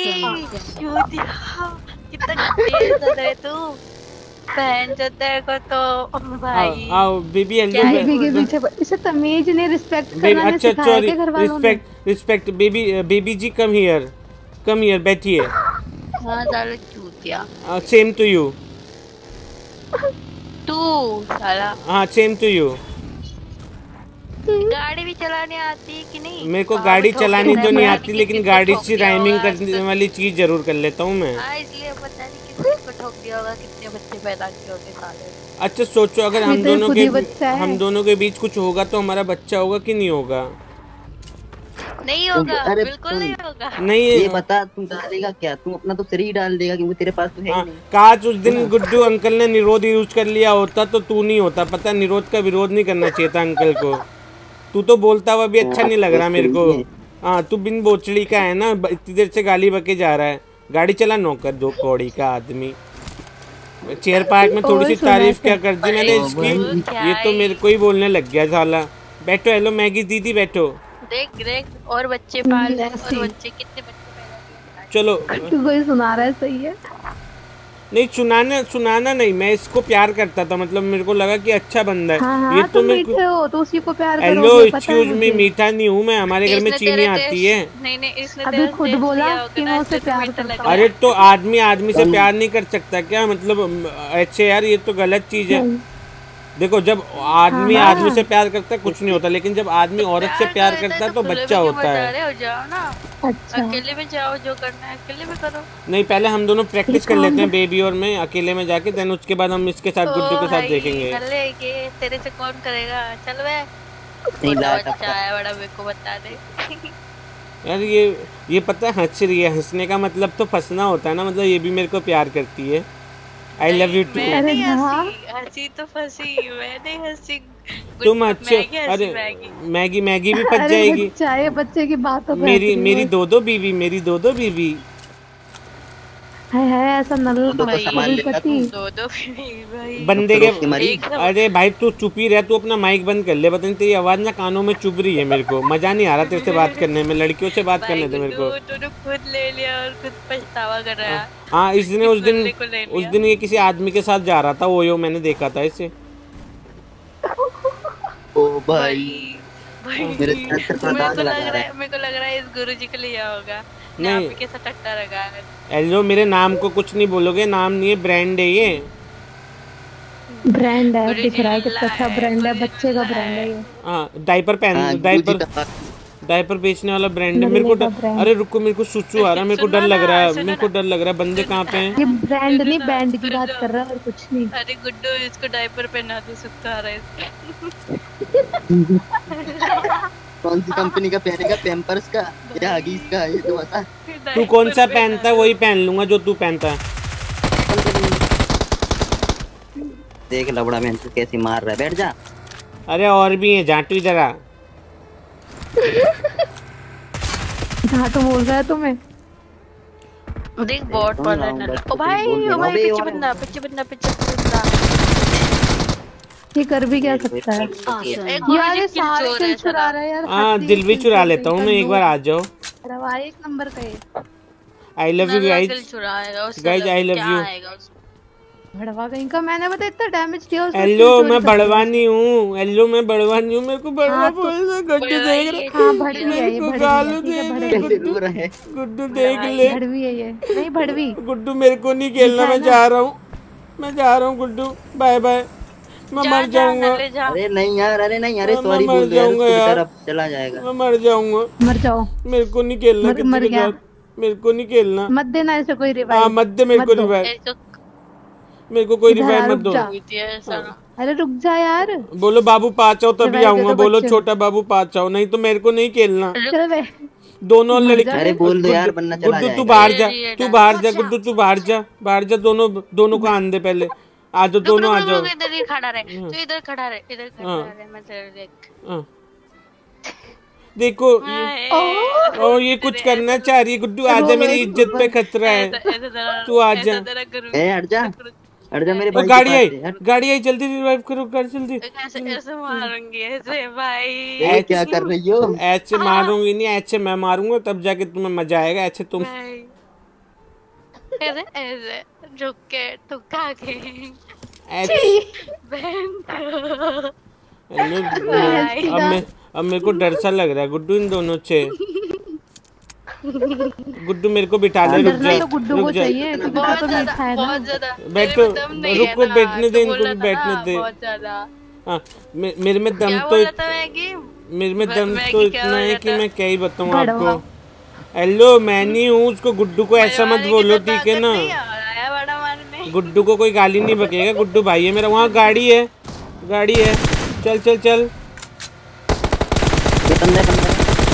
कितना तेज है तू, बहन जो तेरे को तो भाई। आओ बेबी, बेबी के पीछे इसे तमीज नहीं, रिस्पेक्ट करना नहीं सिखाया क्या घर वालों ने? Respect baby ji, come here बैठिए। हाँ साला चूतिया। Same to you. तू साला। हाँ, सेम टू यू। गाड़ी भी चलाने आती है कि नहीं? मेरे को गाड़ी चलानी तो नहीं आती, लेकिन गाड़ी से राइमिंग करने वाली चीज जरूर कर लेता हूँ मैं। इसलिए पता नहीं कितने को ठोक दिया होगा, कितने बच्चे पैदा किए होंगे साले। अच्छा सोचो, अगर हम दोनों के बीच कुछ होगा तो हमारा बच्चा होगा कि नहीं होगा? नहीं होगा, बिल्कुल नहीं होगा। नहीं, ये बता तू डालेगा क्या? तू अपना तो शरीर डाल देगा क्योंकि तेरे पास तो है ही नहीं। काश उस दिन गुड्डू अंकल ने निरोध यूज कर लिया होता तो तू नहीं होता। पता, निरोध का विरोध नहीं करना चाहिए था अंकल को। तू तो बोलता हुआ भी अच्छा नहीं लग रहा मेरे को। हाँ, तू बिन बोचड़ी का है ना, इतनी देर से गाली बके जा रहा है। गाड़ी चला नौकर, 2 कौड़ी का आदमी। चेयर पार्क में थोड़ी सी तारीफ क्या कर दी मैंने इसकी, ये तो मेरे को ही बोलने लग गया साला। बैठो, हेलो मैगी दीदी बैठो। देख और बच्चे पाल, और बच्चे कितने बच्चे पैदा किए। चलो, तू कोई सुना रहा है, सही है। नहीं सुनाना नहीं, मैं इसको प्यार करता था, मतलब मेरे को लगा कि अच्छा बंदा है। हाँ, ये तो मेरे मीठे हो तो उसी को प्यार करोगे। हेलो एक्सक्यूज मी, मीठा नहीं हूँ मैं, हमारे घर में चीनी आती है। नहीं इसने अभी खुद बोला कि मैं उसे प्यार करता हूँ। अरे तो आदमी से प्यार नहीं कर सकता क्या? मतलब अच्छे यार, ये तो गलत चीज है। देखो, जब आदमी आदमी से प्यार करता है कुछ नहीं होता, लेकिन जब आदमी औरत से प्यार करता है तो बच्चा होता है। हो जाओ ना, अच्छा अकेले में जाओ, जो करना है अकेले में करो। नहीं, पहले हम दोनों प्रैक्टिस कर लेते हैं बेबी और मैं अकेले में जाके, देन उसके बाद हम इसके साथ गुड्डू के साथ देखेंगे। तेरे से कौन करेगा? चल वे, नहीं अच्छा है बड़ा, मेरे को बता दे। यार ये पता है हंस रही है, हंसने का मतलब तो फंसना होता है ना, मतलब ये भी मेरे को प्यार करती है। I love you too. मैं नहीं हाँ। हंसी तो फंसी, मैं नहीं हंसी। तुम अच्छे, मैगी हंसी, अरे मैगी। मैगी भी फंस अरे जाएगी। बच्चा है, बच्चे की बातों पे मेरी हंस रही मेरी हो। दो बीवी, मेरी दो बीवी। है ऐसा नल दो तो सामान लेना पति। तू। दो भाई। बंदे तो के रोक के मरी। एक सब अरे भाई तू चुप ही रह, तू अपना माइक बंद कर ले, पता नहीं तेरी आवाज ना कानों में चुभ रही है, मेरे को मजा नहीं आ रहा तेरे से बात करने में, लड़कियों से बात भाई करने दे मेरे को। तूने खुद ले लिया और खुद पछतावा कर रहा है। हाँ इसने उस दिन, बंदे को ले उस लिया। दिन ये किसी आदमी के साथ जा रहा था, वो मैंने देखा था इसे। ओ भाई भाई मेरे सर पर दाग लगा रहा है। मेरे को लग रहा है इस गुरुजी के लिए होगा। नहीं। आप ही के साथ टट्टा लगा है। हेलो, मेरे नाम को कुछ नहीं बोलोगे, नाम नहीं है, ब्रांड है ये। ब्रांड है, गुरुजी दिख रहा है कितना मिला अच्छा है, ब्रांड है, गुरुजी बच्चे का मिला ब्रांड है है। ये। हाँ डायपर हाँ, पहन, गुरुजी का डायपर बेचने वाला ब्रांड है। मेरे नल्ले को का brand। अरे रुको, मेरे को सुसु आ रहा है, मेरे को डर सुनो लग ना, रहा है, सुनो मेरे को ना। डर लग रहा है। बंदे कहाँ पे हैं? ये ब्रांड नहीं, सुनो, बैंड की बात सुनो। कर रहा है और कुछ नहीं। अरे गुड्डू इसको डायपर पहना दे, सुखा आ रहा है कौन सी कंपनी का पहनेगा? पैम्पर्स का या हगीज का? ये तो बता। तू कौन सा पहनता है वही पहन लूंगा जो तू पहनता है। देख लबड़ा में तू कैसे मार रहा है, बैठ जा। अरे और भी है, जाटू इधर आ। जहाँ तो बोल रहा है तुम्हें। देख बॉट वाला है ना। ओ भाई पीछे बंदा। ये कर भी क्या सकता है? एक यार ये गुरुजी सारे किल किल चोर चुरा है रहा है यार। हाँ हद ही दिल भी किल चुरा चोर लेता हूँ का मैं, एक बार लोग। आ जाओ। रवा एक नंबर का ये। I love you kill guys, चुराएगा उससे। गाइज आई लव क्या यू। आएगा उसको? भड़वा कहीं का, मैंने बता इतना डैमेज दिया उसने। हेलो किल चोरी मैं कर लिया। बड़वानी हूँ, हेलो मैं बड़वानी हूँ, मेरे को बड़वा हाँ, तो- बोल रहा, गुड्डू देख रहा, हाँ भड़वी है मेरे ये, को भड़वी गालू है, ठीक है, दे भड़वी रहा, है। कैसे रो रहा है? गुड्डू देख ले। भड़वी है ये, नहीं भड़वी। गुड्डू मेरे को नहीं खेलना, दिखा है मैं ना? जा रहा हूँ, मैं जा रहा हूँ गुड्डू, बाय बाय, मैं मर जाऊंगा, ले जा। अरे नहीं यार, अरे नहीं, अरे मैं सॉरी मर बोल दो यार, जाऊंगा उसको यार। बेचारा चला जाएगा। मैं मर जाऊंगा, मर जाओ। मेरे को नहीं खेलना मर किसी के गया। साथ, मेरे को नहीं खेलना। मत देना ऐसे कोई रिवाइव। हाँ मत दे मेरे को दो। रिवाइव, एक मेरे को कोई इधर आ, रिवाइव मत रुक दो। जा। हुई थी ऐसा ना। अरे रुक जा यार। बोलो बाबू पाँच आओ तभी रिवाइव दे आऊंगा, दो बोलो बच्चे। छोटा बाबू पाँच आओ, नहीं तो मेरे को नहीं खेलना। चल बे। दोनों मर लड़की, जा। अरे बोल दो यार, वरना चला गुड्डू तू जाएगा। बाहर जा, ये तू बाहर जा गुड्डू, तू बाहर जा, बाहर जा, दोनों को आने दे पहले, आ जाओ दोनों आ जाओ। इधर ही खड़ा रहे, तू इधर खड़ा रहे, इधर खड़ा हाँ। रहे, मैं तेरे देख। हाँ। देखो ओ ये कुछ करना चाह रही है गुड्डू, आजा, मेरी इज्जत पे खतरा है, तू आजा। ए हट जा, हट जा मेरे ओ भाई गाड़ी के आई, पास से, हट। गाड़ी आई, जल्दी रिवाइव करो, गाड़ी जल्दी। ऐसे ऐसे मारूंगी ऐसे भाई। ए क्या कर रही हो? ऐसे मारूंगी नहीं, ऐसे मैं मारूंगा तब जाके तुम्हें मजा आएगा, ऐसे तुम। भाई ऐसे ऐसे झुक के टुका के ऐसे बहन हेलो, अब मेरे को डर सा लग रहा है गुड्डू इन दोनों से। गुड्डू मेरे को बिठा ले, रुक डरना जा, तो गुड्डू रुक को जा, चाहिए क्योंकि बहुत तो ज्यादा मीठा है ना। बहुत ज्यादा। बैठो, मेरे में दम नहीं है रुको, ना, बैठने दे तो इनको, बोला था बैठने ना, दे। बहुत ज्यादा। हाँ मेरे में दम क्या तो बोला था मैगी? मेरे में दम मैगी तो क्या इतना है बोला कि था? मैं क्या ही बताऊँ बड़वा। आपको। हेलो मैं नहीं हूँ, उसको गुड्डू को ऐसा मत बोलो, ठीक है ना? आया बड़ा मारने। गुड्डू को कोई गाली नहीं बकेगा, गुड्डू भाई है मेरा। वहाँ गाड़ी है, गाड़ी है, चल चल चल। ये बंदा है,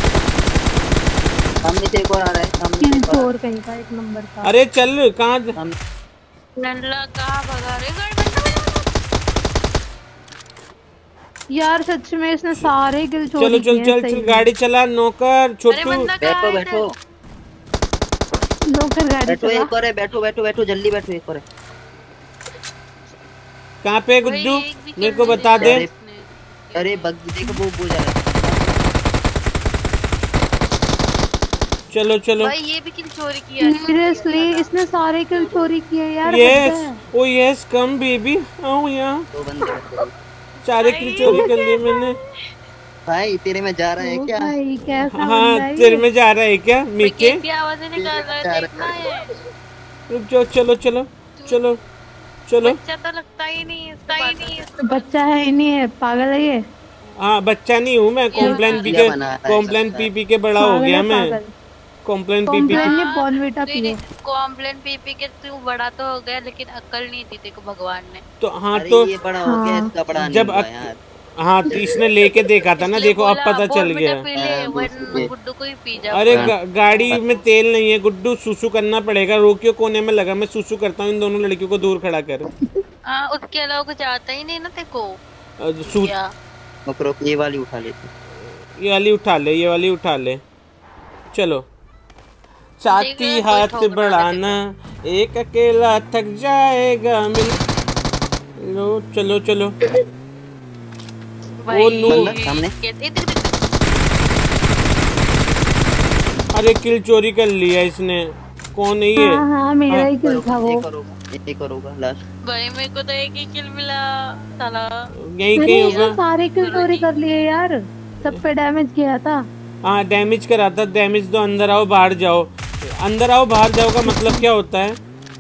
सामने से एक और आ रहा है, सामने से किल एक और आ चोर कहीं का, एक नंबर का। अरे चल कहाँ रहा है, सामने। नल्ला कहाँ भगा रहे? बंदा यार सच में इसने सारे किल चलो चोरी चल किए चल हैं, चल, सही गाड़ी चला नौकर अरे छोटू। बंदा कहाँ बैठो है? बैठो में। नौकर गाड़ी बैठो, चला। एक और है, बैठो बैठो बैठो, जल्दी बैठो, एक और है। कहाँ पे है गुड्डू, मेरे को बता दे। अरे अरे बग देखो, वो जा रहा है। चलो चलो। भाई ये भी किल चोरी किया है। सीरियसली इसने सारे किल चोरी किए यार। यस, हद है। ओ यस, कम बेबी, आओ यहाँ। दो बंदे बैठे। सारे किल चोरी कर लिए मैंने। भाई तेरे में जा रहा है ओ क्या? भाई कैसा बंदा हाँ है तेरे ये? में जा रहा है क्या मीके? की आवाजें निकाल रहा है, देखना है। रुक जाओ, चलो चलो चलो चलो। बच्चा तो लगता ही नहीं है, इसका ही नहीं है। बच्चा है ही नहीं है, पागल है ये। हाँ बच्चा नहीं हूँ मैं, कॉम्प्लेन पी के, कॉम्प्लेन पी के बड़ा हो पागल गया है, मैं। पागल। कॉम्प्लेन पी कॉम्प्लेन के। नहीं, बॉर्नविटा पियो। कॉम्प्लेन पी के तू बड़ा तो हो गया, लेकिन अक्ल नहीं दी तेरे को भगवान ने। तो हाँ अरे तो ये बड़ा हो गया, इसका बड़ा नहीं जब हुआ यार। हाँ तो इसने लेके देखा था ना, इसलिए देखो अब बोला, पता चल बॉर्नविटा गया। पी ले, वरना गुड्डू को ही पी जा। अरे गाड़ी में तेल नहीं है गुड्डू, सुसु करना पड़ेगा। रोकियो, कोने में लगा, मैं सुसु करता हूँ इन दोनों लड़कियों को दूर खड़ा कर। उसके अलावा कुछ आता ही नहीं ना तेरे को क्या? ये वाली उठा लेते, ये वाली उठा ले, ये वाली उठा ले। चलो साथी हाथ बढ़ाना, एक अकेला थक जाएगा मिल लो। चलो चलो। ओ नो, सामने। अरे किल चोरी कर लिया इसने। कौन है ये? हाँ मेरा ही किल था वो। एक और होगा लास्ट। भाई मेरे को तो एक ही किल मिला साला। यही कहीं होगा। सारे किल चोरी कर लिए यार, सब पे डैमेज किया था। हाँ डैमेज करा था। डैमेज दो, अंदर आओ बाहर जाओ। अंदर आओ बाहर जाओ का मतलब क्या होता है?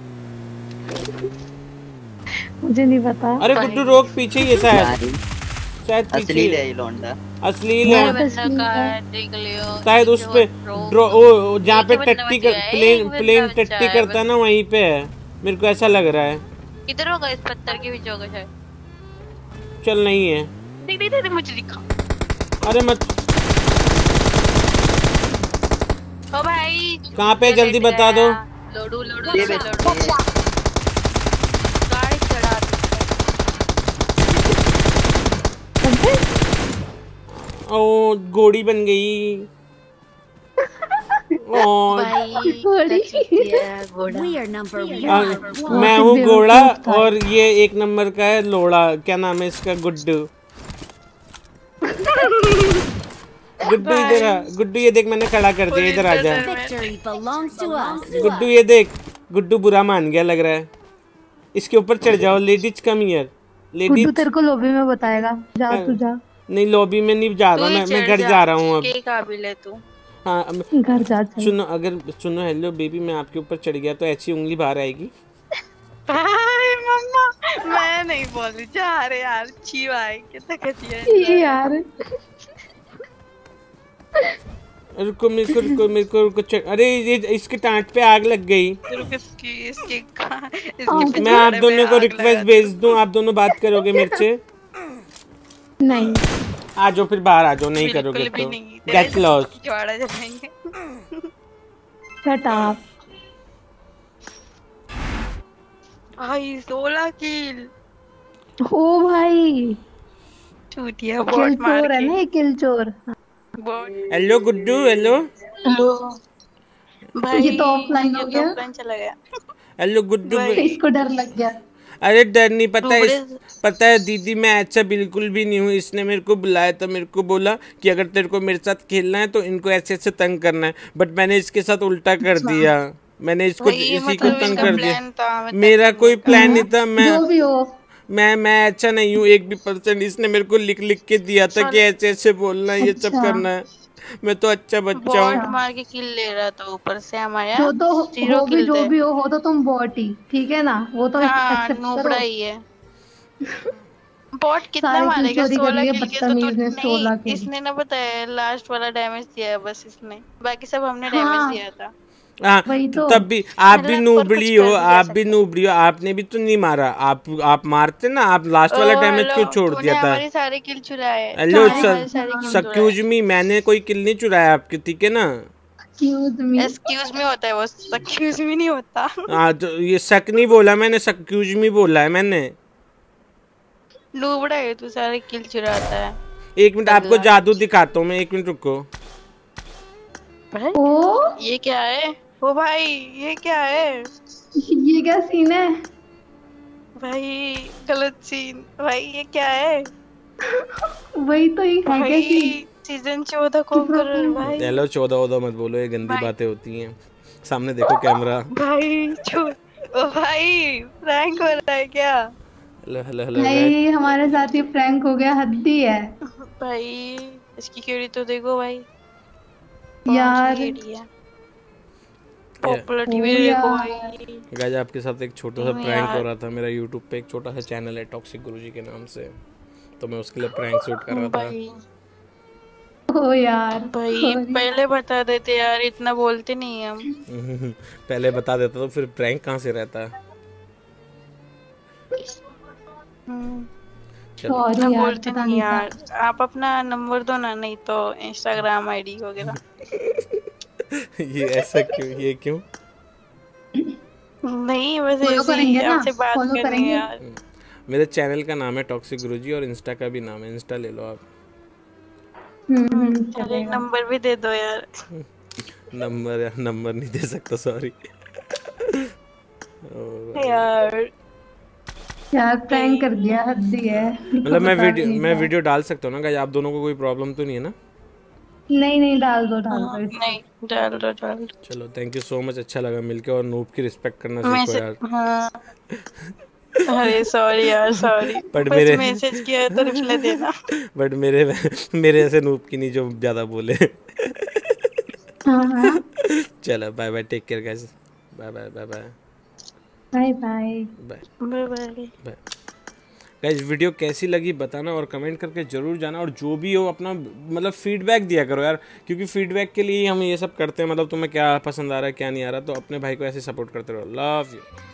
मुझे नहीं पता। अरे गुड्डू रोक, पीछे ही है शायद असली पीछे है ये लौंडा। असली है देख लियो शायद उस पे जहाँ पे टट्टी प्लेन टट्टी करता है ना, वहीं पे है। मेरे को ऐसा लग रहा है। इधर होगा, इस पत्थर के पीछे होगा शायद। चल नहीं है। देख मुझे दिखा। अरे मत। ओ भाई कहाँ पे, जल्दी बता दो। लोडू गाड़ी चढ़ा ओ गोड़ी बन गई। मैं हूँ घोड़ा और ये एक नंबर का है लोड़ा। क्या नाम है इसका? गुड्डू। गुड्डू इधर आ। गुड्डू ये देख, मैंने खड़ा कर दिया, इधर आ जा। गुड्डू ये देख, गुड्डू बुरा मान गया लग रहा है। इसके ऊपर चढ़ जाओ। Ladies come here. लेडीज तेरे को लॉबी में बताएगा, जा तू जा। नहीं लॉबी में नहीं जा रहा, मैं घर जा रहा हूँ अब। काबिल है तू। हाँ घर जा। सुनो, अगर सुनो, हेलो बेबी, मैं आपके ऊपर चढ़ गया तो ऐसी उंगली बाहर आएगी। मम्मा मैं नहीं बोली जा रहे यार, छी भाई कितना घटिया यार। रुको। अरे ये इसके टांट पे आग लग गई। मैं आप दोनों को रिक्वेस्ट भेज दूं, आप दोनों बात करोगे मेरे से? नहीं। आ जाओ फिर, बाहर आ जाओ। नहीं करोगे तो गेट लॉस्ट। Shut up. भाई 16 किल। ओ भाई चूतिया किल बॉट मार चोर है के। ना ये, किल चोर। हेलो गुड्डू। हेलो भाई, ये तो ऑफलाइन हो गया। ऑफलाइन चला गया। हेलो गुड्डू। इसको डर लग गया। अरे डर नहीं, पता है दीदी, मैं अच्छा बिल्कुल भी नहीं हूँ। इसने मेरे को बुलाया था, मेरे को बोला कि अगर तेरे को मेरे साथ खेलना है तो इनको ऐसे ऐसे तंग करना है, बट मैंने इसके साथ उल्टा कर दिया। मैंने इसको इसी को तंग कर दिया। मेरा कोई प्लान नहीं था। मैं अच्छा नहीं हूँ 1% इसने मेरे को लिख लिख के दिया था कि ऐसे ऐसे बोलना है, ये सब करना है। मैं तो अच्छा बच्चा हूँ। मार के किल ले रहा था ऊपर से हमारे। जो भी हो तो तुम बॉट ही, ठीक है ना? वो तो एक्सेप्ट करो ही है। बॉट कितना मारेगा? 16 किल के तो नहीं, इसने ना बताया लास्ट वाला डैमेज दिया है बस इसने, बाकी सब हमने डैमेज दिया था। तो तब भी आप भी नूबड़ी हो, आपने भी तो नहीं मारा। आप मारते ना, आप लास्ट वाला डैमेज क्यों छोड़ दिया था? हमारे सारे किल चुराए। हेलो एक्सक्यूज मी, मैंने कोई किल नहीं चुराया आपके, ठीक है ना? एक्सक्यूज मी होता है वो, एक्सक्यूज मी नहीं होता। हाँ तो ये शक नहीं बोला मैंने, एक्सक्यूज मी बोला है मैंने। लूबड़ा है तू, सारे किल चुराता है। एक मिनट आपको जादू दिखाता हूँ मैं, 1 मिनट रुको। ये क्या है? ओ भाई ये क्या है? ये क्या सीन है भाई? गलत सीन भाई, ये क्या है? वही तो ये है सीजन 14 कॉन्करर भाई। हेलो 14 मत बोलो, ये गंदी बातें होती हैं। सामने देखो कैमरा। भाई ओ भाई प्रैंक हो रहा है क्या? हेलो नहीं हमारे साथ ये प्रैंक हो गया, हद्दी है भाई। इसकी क्यूरी तो देखो भाई यार। पॉपुलैरिटी भी देखो भाई। गाइस आपके साथ एक छोटा सा प्रैंक हो रहा था। मेरा YouTube पे एक छोटा सा चैनल है टॉक्सिक गुरुजी के नाम से, तो मैं उसके लिए प्रैंक शूट कर रहा था। ओ यार भाई पहले बता देते यार, इतना बोलते नहीं हम। पहले बता देता तो फिर प्रैंक कहाँ से रहता। सॉरी मैं यार, बोलती पता नहीं नहीं था। यार, आप अपना नंबर दो ना, नहीं तो इंस्टाग्राम आईडी वगैरह। ये ऐसा क्यों, ये क्यों? नहीं बस फॉलो ऐसे ही करेंगे ना, आपसे बात फॉलो करनी है करेंगे। यार। मेरे चैनल का नाम है टॉक्सिक गुरुजी और इंस्टा का भी नाम है, इंस्टा ले लो आप। चलो एक चलेगा। नंबर भी दे दो यार। नंबर नहीं दे सकता, सॉरी। यार यार प्रैंक कर दिया, हद ही है। मतलब मैं बता भी नहीं पाए। वीडियो डाल सकता हूँ ना गाइस, आप दोनों को कोई प्रॉब्लम तो नहीं है ना? नहीं नहीं, डाल दो हाँ, इसको। नहीं डाल दो डाल दो। चलो थैंक यू सो मच, अच्छा लगा मिलके, और नूब की रिस्पेक्ट करना सीखो मैसेज, यार। हाँ अरे सॉरी यार सॉरी, बट बस मेरे मैसेज किया है तो रिप्लाई देना। बट मेरे ऐसे नूब की नहीं जो ज़्यादा बोले। हाँ हाँ। चलो bye bye, take care guys, bye bye bye bye bye bye. Bye bye bye. Bye. Guys video कैसी लगी बताना और कमेंट करके जरूर जाना, और जो भी हो अपना मतलब फीडबैक दिया करो यार, क्योंकि फीडबैक के लिए हम ये सब करते हैं। मतलब तुम्हें क्या पसंद आ रहा है क्या नहीं आ रहा, तो अपने भाई को ऐसे सपोर्ट करते रहो। Love you.